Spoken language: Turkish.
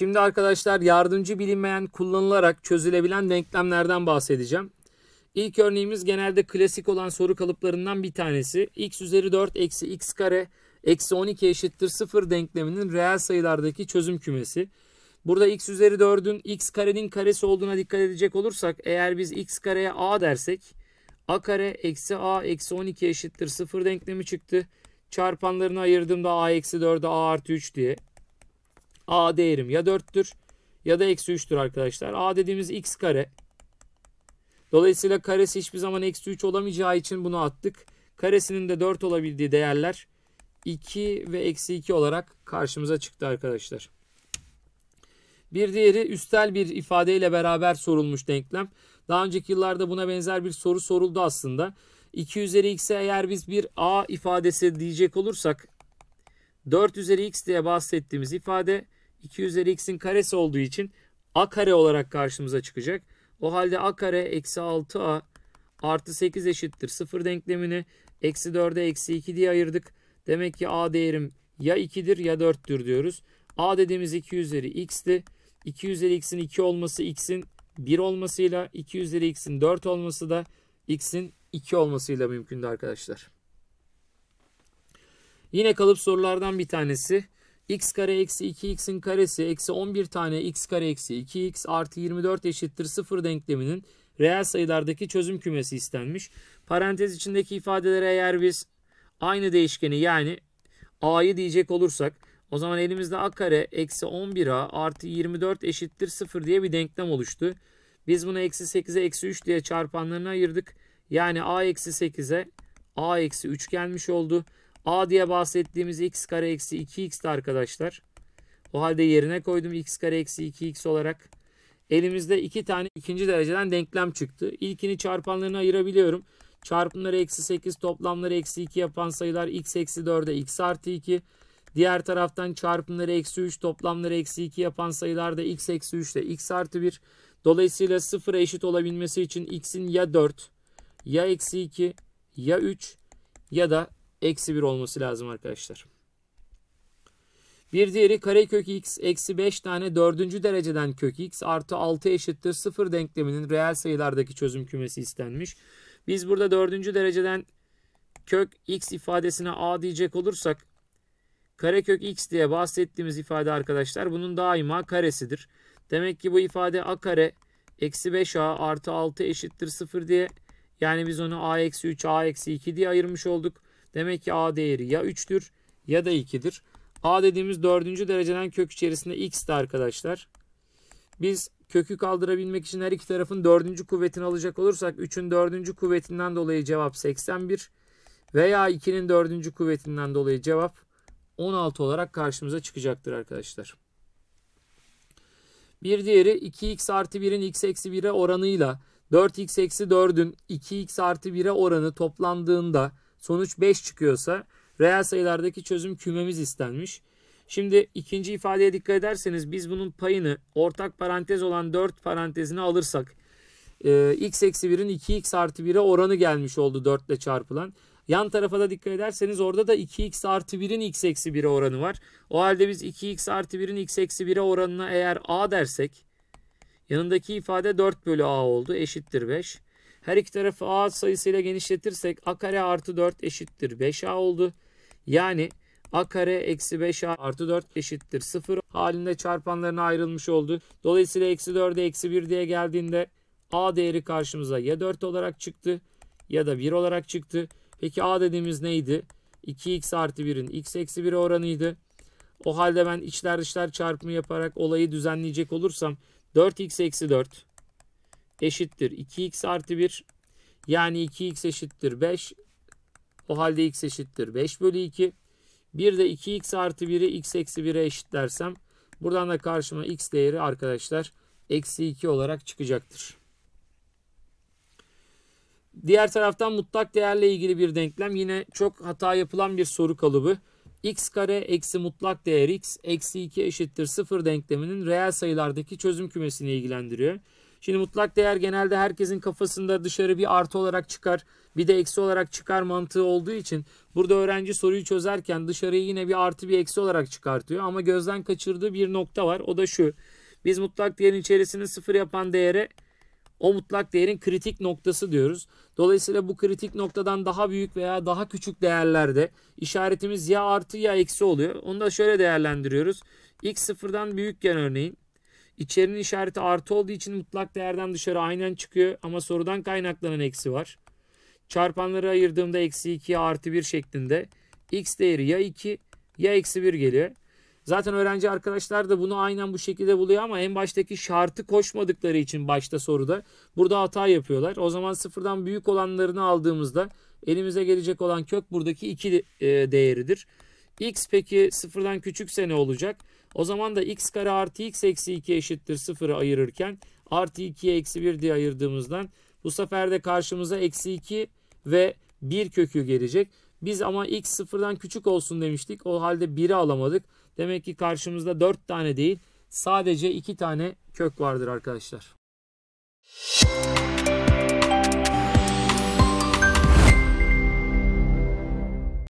Şimdi arkadaşlar yardımcı bilinmeyen kullanılarak çözülebilen denklemlerden bahsedeceğim. İlk örneğimiz genelde klasik olan soru kalıplarından bir tanesi. X üzeri 4 eksi x kare eksi 12 eşittir 0 denkleminin reel sayılardaki çözüm kümesi. Burada x üzeri 4'ün x karenin karesi olduğuna dikkat edecek olursak, eğer biz x kareye a dersek a kare eksi a eksi 12 eşittir 0 denklemi çıktı. Çarpanlarını ayırdığımda a eksi 4'e a artı 3 diye. A değerim ya 4'tür ya da eksi 3'tür arkadaşlar. A dediğimiz x kare. Dolayısıyla karesi hiçbir zaman eksi 3 olamayacağı için bunu attık. Karesinin de 4 olabildiği değerler 2 ve eksi 2 olarak karşımıza çıktı arkadaşlar. Bir diğeri üstel bir ifadeyle beraber sorulmuş denklem. Daha önceki yıllarda buna benzer bir soru soruldu aslında. 2 üzeri x'e eğer biz bir a ifadesi diyecek olursak, 4 üzeri x diye bahsettiğimiz ifade 2 üzeri x'in karesi olduğu için a kare olarak karşımıza çıkacak. O halde a kare eksi 6a artı 8 eşittir 0 denklemini eksi 4'e eksi 2 diye ayırdık. Demek ki a değerim ya 2'dir ya 4'tür diyoruz. A dediğimiz 2 üzeri x'ti. 2 üzeri x'in 2 olması x'in 1 olmasıyla, 2 üzeri x'in 4 olması da x'in 2 olmasıyla mümkündü arkadaşlar. Yine kalıp sorulardan bir tanesi. X kare eksi 2x'in karesi eksi 11 tane x kare eksi 2x artı 24 eşittir 0 denkleminin reel sayılardaki çözüm kümesi istenmiş. Parantez içindeki ifadelere eğer biz aynı değişkeni yani a'yı diyecek olursak, o zaman elimizde a kare eksi 11a artı 24 eşittir 0 diye bir denklem oluştu. Biz bunu eksi 8'e eksi 3 diye çarpanlarına ayırdık. Yani a eksi 8'e a eksi 3 gelmiş oldu. A diye bahsettiğimiz x kare eksi 2x'ti arkadaşlar. O halde yerine koydum x kare eksi 2x olarak. Elimizde iki tane ikinci dereceden denklem çıktı. İlkini çarpanlarına ayırabiliyorum. Çarpımları eksi 8, toplamları eksi 2 yapan sayılar x eksi 4'e x artı 2. Diğer taraftan çarpımları eksi 3, toplamları eksi 2 yapan sayılar da x eksi 3 ile x artı 1. Dolayısıyla sıfıra eşit olabilmesi için x'in ya 4, ya eksi 2, ya 3 ya da eksi 1 olması lazım arkadaşlar. Bir diğeri karekök x eksi 5 tane 4. dereceden kök x artı 6 eşittir 0 denkleminin reel sayılardaki çözüm kümesi istenmiş. Biz burada 4. dereceden kök x ifadesine a diyecek olursak, karekök x diye bahsettiğimiz ifade arkadaşlar bunun daima karesidir. Demek ki bu ifade a kare eksi 5a artı 6 eşittir 0 diye, yani biz onu a eksi 3 a eksi 2 diye ayırmış olduk. Demek ki a değeri ya 3'tür ya da 2'dir. A dediğimiz 4. dereceden kök içerisinde x'ti arkadaşlar. Biz kökü kaldırabilmek için her iki tarafın 4. kuvvetini alacak olursak 3'ün 4. kuvvetinden dolayı cevap 81 veya 2'nin 4. kuvvetinden dolayı cevap 16 olarak karşımıza çıkacaktır arkadaşlar. Bir diğeri 2x artı 1'in x eksi 1'e oranıyla 4x eksi 4'ün 2x artı 1'e oranı toplandığında sonuç 5 çıkıyorsa reel sayılardaki çözüm kümemiz istenmiş. Şimdi ikinci ifadeye dikkat ederseniz biz bunun payını ortak parantez olan 4 parantezine alırsak x eksi 1'in 2x artı 1'e oranı gelmiş oldu 4 ile çarpılan. Yan tarafa da dikkat ederseniz orada da 2x artı 1'in x eksi 1'e oranı var. O halde biz 2x artı 1'in x eksi 1'e oranına eğer a dersek, yanındaki ifade 4 bölü a oldu, eşittir 5. Her iki tarafı a sayısıyla genişletirsek a kare artı 4 eşittir 5a oldu. Yani a kare eksi 5a artı 4 eşittir 0 halinde çarpanlarına ayrılmış oldu. Dolayısıyla eksi 4'e eksi 1 diye geldiğinde a değeri karşımıza ya 4 olarak çıktı ya da 1 olarak çıktı. Peki a dediğimiz neydi? 2x artı 1'in x eksi 1'e oranıydı. O halde ben içler dışlar çarpımı yaparak olayı düzenleyecek olursam 4x eksi 4 eşittir 2x artı 1. Yani 2x eşittir 5. O halde x eşittir 5 bölü 2. Bir de 2x artı 1'i x eksi 1'e eşitlersem buradan da karşıma x değeri arkadaşlar eksi 2 olarak çıkacaktır. Diğer taraftan mutlak değerle ilgili bir denklem, yine çok hata yapılan bir soru kalıbı. X kare eksi mutlak değer x eksi 2 eşittir 0 denkleminin reel sayılardaki çözüm kümesini ilgilendiriyor. Şimdi mutlak değer genelde herkesin kafasında dışarı bir artı olarak çıkar, bir de eksi olarak çıkar mantığı olduğu için burada öğrenci soruyu çözerken dışarıyı yine bir artı bir eksi olarak çıkartıyor. Ama gözden kaçırdığı bir nokta var. O da şu. Biz mutlak değerin içerisini sıfır yapan değere o mutlak değerin kritik noktası diyoruz. Dolayısıyla bu kritik noktadan daha büyük veya daha küçük değerlerde işaretimiz ya artı ya eksi oluyor. Onu da şöyle değerlendiriyoruz. X sıfırdan büyükken örneğin içerinin işareti artı olduğu için mutlak değerden dışarı aynen çıkıyor ama sorudan kaynaklanan eksi var. Çarpanları ayırdığımda eksi 2 artı 1 şeklinde x değeri ya 2 ya eksi 1 geliyor. Zaten öğrenci arkadaşlar da bunu aynen bu şekilde buluyor ama en baştaki şartı koşmadıkları için başta soruda burada hata yapıyorlar. O zaman sıfırdan büyük olanlarını aldığımızda elimize gelecek olan kök buradaki 2 değeridir. X peki sıfırdan küçükse ne olacak? O zaman da x kare artı x eksi 2 eşittir sıfırı ayırırken artı 2'ye eksi 1 diye ayırdığımızdan bu sefer de karşımıza eksi 2 ve 1 kökü gelecek. Biz ama x sıfırdan küçük olsun demiştik. O halde 1'i alamadık. Demek ki karşımızda 4 tane değil sadece 2 tane kök vardır arkadaşlar.